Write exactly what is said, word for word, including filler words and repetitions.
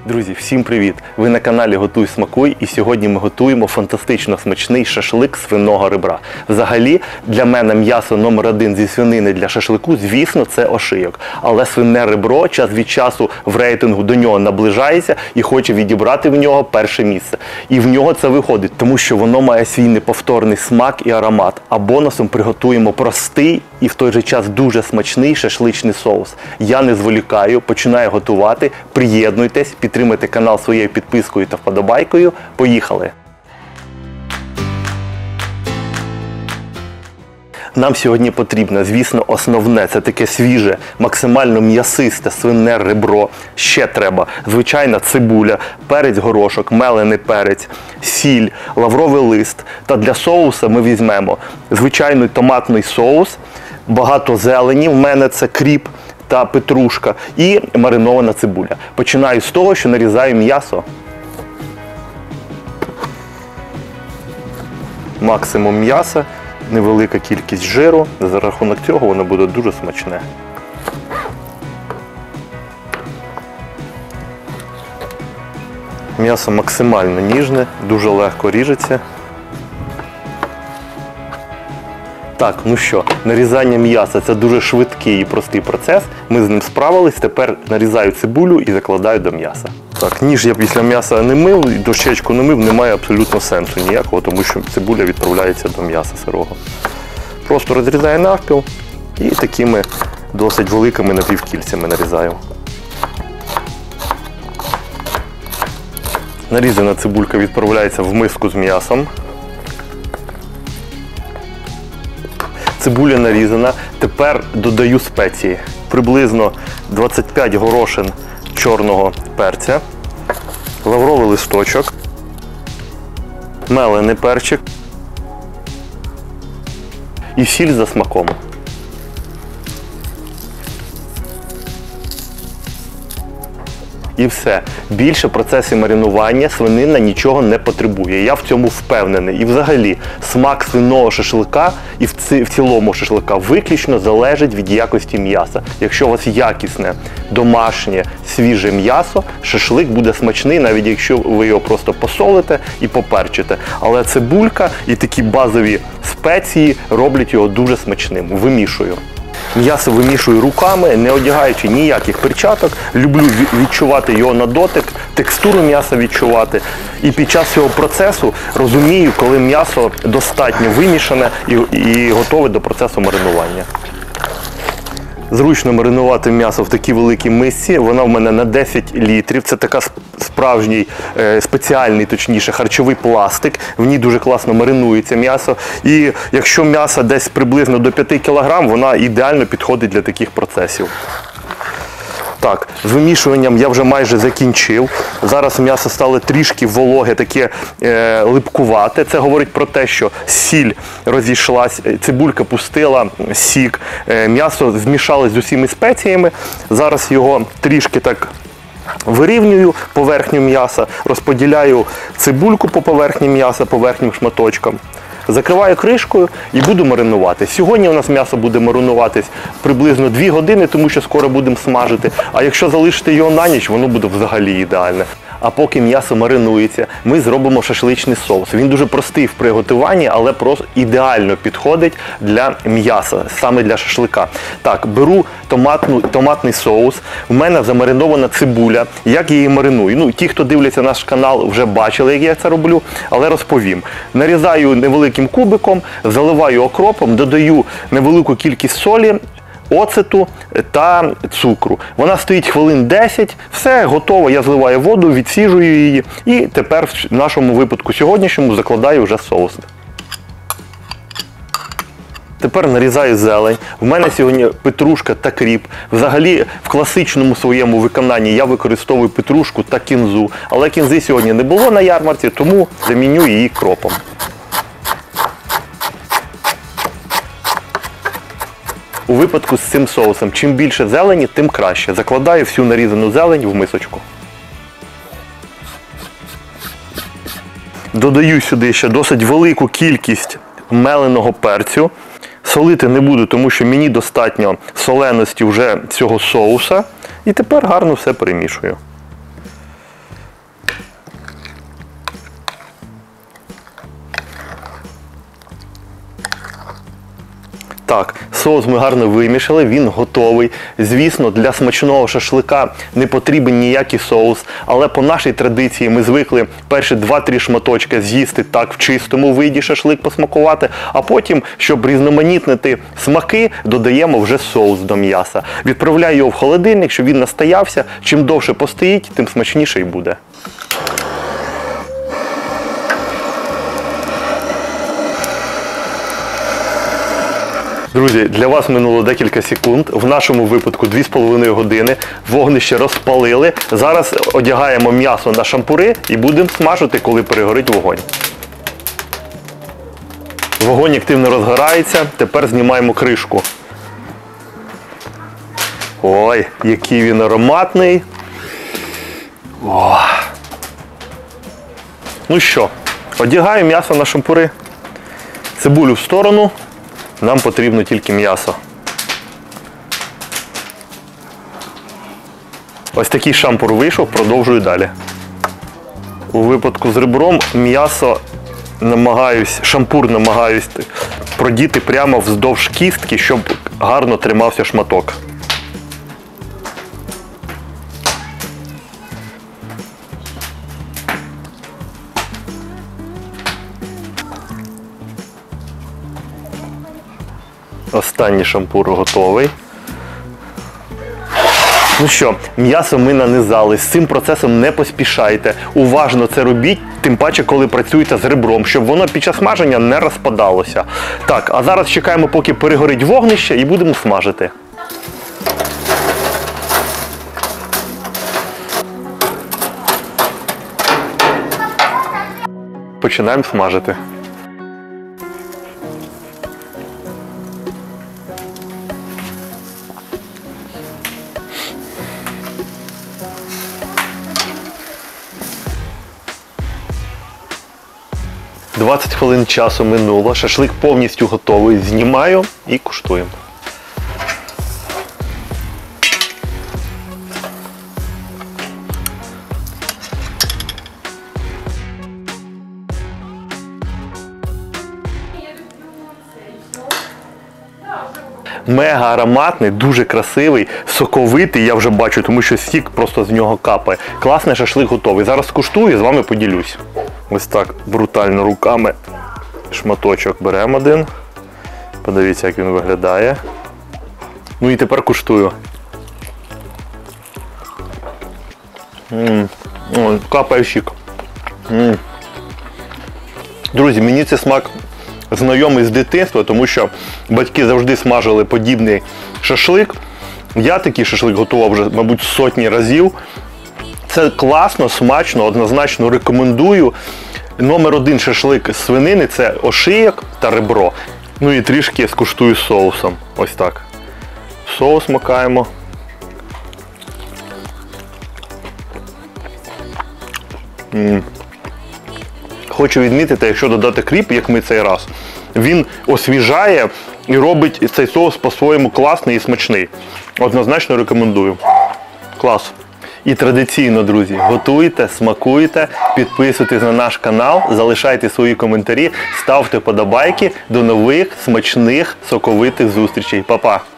Друзі, всім привіт! Ви на каналі Готуй Смакуй, і сьогодні ми готуємо фантастично смачний шашлик свиного ребра. Взагалі, для мене м'ясо номер один зі свинини для шашлику, звісно, це ошийок. Але свине ребро час від часу в рейтингу до нього наближається і хоче відібрати в нього перше місце. І в нього це виходить, тому що воно має свій неповторний смак і аромат. А бонусом приготуємо простий і в той же час дуже смачний шашличний соус. Я не зволікаю, починаю готувати, приєднуйтесь, підтримайте канал своєю підпискою та вподобайкою. Поїхали! Нам сьогодні потрібно, звісно, основне, це таке свіже, максимально м'ясисте свине ребро. Ще треба звичайна цибуля, перець горошок, мелений перець, сіль, лавровий лист. Та для соуса ми візьмемо звичайний томатний соус, багато зелені, в мене це кріп та петрушка і маринована цибуля. Починаю з того, що нарізаю м'ясо. Максимум м'яса. Невелика кількість жиру, за рахунок цього воно буде дуже смачне. М'ясо максимально ніжне, дуже легко ріжеться. Так, ну що, нарізання м'яса – це дуже швидкий і простий процес. Ми з ним справились, тепер нарізаю цибулю і закладаю до м'яса. Так, ніж я після м'яса не мив, і дощечку не мив, немає абсолютно сенсу ніякого, тому що цибуля відправляється до м'яса сирого. Просто розрізаю навпіл і такими досить великими напівкільцями нарізаю. Нарізана цибулька відправляється в миску з м'ясом. Цибуля нарізана. Тепер додаю спеції. Приблизно двадцять п'ять горошин чорного перця, лавровий листочок, мелений перчик і сіль за смаком. І все. Більше процесів маринування свинина нічого не потребує. Я в цьому впевнений. І взагалі, смак свиного шашлика і в, ці, в цілому шашлика виключно залежить від якості м'яса. Якщо у вас якісне, домашнє, свіже м'ясо, шашлик буде смачний, навіть якщо ви його просто посолите і поперчите. Але цибулька і такі базові спеції роблять його дуже смачним. Вимішую. М'ясо вимішую руками, не одягаючи ніяких перчаток. Люблю відчувати його на дотик, текстуру м'яса відчувати. І під час цього процесу розумію, коли м'ясо достатньо вимішане і, і готове до процесу маринування. Зручно маринувати м'ясо в такій великій мисці. Вона в мене на десять літрів. Це така справжній, спеціальний, точніше, харчовий пластик. В ній дуже класно маринується м'ясо. І якщо м'ясо десь приблизно до п'яти кілограм, вона ідеально підходить для таких процесів. Так, з вимішуванням я вже майже закінчив. Зараз м'ясо стало трішки вологе, таке е, липкувате. Це говорить про те, що сіль розійшлась, цибулька пустила сік, е, м'ясо змішалось з усіма спеціями. Зараз його трішки так вирівнюю поверхню м'яса, розподіляю цибульку по поверхні м'яса, по верхнім шматочкам. Закриваю кришкою і буду маринувати. Сьогодні у нас м'ясо буде маринуватись приблизно дві години, тому що скоро будемо смажити. А якщо залишити його на ніч, воно буде взагалі ідеальне. А поки м'ясо маринується, ми зробимо шашличний соус. Він дуже простий в приготуванні, але просто ідеально підходить для м'яса, саме для шашлика. Так, беру томатну, томатний соус. У мене замаринована цибуля. Як я її мариную? Ну, ті, хто дивляться наш канал, вже бачили, як я це роблю, але розповім. Нарізаю невеликим кубиком, заливаю окропом, додаю невелику кількість солі, оцету та цукру. Вона стоїть хвилин десять, все готово, я зливаю воду, відсіжую її і тепер в нашому випадку сьогоднішньому закладаю вже соус. Тепер нарізаю зелень. У мене сьогодні петрушка та кріп. Взагалі в класичному своєму виконанні я використовую петрушку та кінзу, але кінзи сьогодні не було на ярмарці, тому заміню її кропом. У випадку з цим соусом, чим більше зелені, тим краще. Закладаю всю нарізану зелень в мисочку. Додаю сюди ще досить велику кількість меленого перцю. Солити не буду, тому що мені достатньо соленості вже цього соуса. І тепер гарно все перемішую. Так, соус ми гарно вимішали, він готовий. Звісно, для смачного шашлика не потрібен ніякий соус, але по нашій традиції ми звикли перші два-три шматочки з'їсти так в чистому виді шашлик посмакувати, а потім, щоб різноманітнити смаки, додаємо вже соус до м'яса. Відправляю його в холодильник, щоб він настоявся. Чим довше постоїть, тим смачніше й буде. Друзі, для вас минуло декілька секунд, в нашому випадку дві з половиною години, вогнище розпалили. Зараз одягаємо м'ясо на шампури і будемо смажити, коли перегорить вогонь. Вогонь активно розгорається, тепер знімаємо кришку. Ой, який він ароматний. О. Ну що, одягаю м'ясо на шампури. Цибулю в сторону. Нам потрібно тільки м'ясо. Ось такий шампур вийшов, продовжую далі. У випадку з ребром м'ясо намагаюсь, шампур намагаюсь продіти прямо вздовж кістки, щоб гарно тримався шматок. Останній шампур готовий. Ну що, м'ясо ми нанизали. З цим процесом не поспішайте. Уважно це робіть, тим паче, коли працюєте з ребром, щоб воно під час смаження не розпадалося. Так, а зараз чекаємо, поки перегорить вогнище, і будемо смажити. Починаємо смажити. двадцять хвилин часу минуло, шашлик повністю готовий. Знімаю і куштуємо. Мега ароматний, дуже красивий, соковитий, я вже бачу, тому що сік просто з нього капає. Класний шашлик готовий. Зараз куштую і з вами поділюсь. Ось так брутально руками шматочок беремо один. Подивіться, як він виглядає. Ну і тепер куштую. М-м, о, капає сік. М-м. Друзі, мені цей смак знайомий з дитинства, тому що батьки завжди смажили подібний шашлик. Я такий шашлик готував вже, мабуть, сотні разів. Це класно, смачно, однозначно рекомендую. Номер один шашлик з свинини – це ошийок та ребро. Ну і трішки скуштую соусом. Ось так. Соус макаємо. М-м. Хочу відмітити, якщо додати кріп, як ми цей раз, він освіжає і робить цей соус по-своєму класний і смачний. Однозначно рекомендую. Клас. І традиційно, друзі, готуйте, смакуйте, підписуйтесь на наш канал, залишайте свої коментарі, ставте подобайки. До нових, смачних, соковитих зустрічей. Па-па!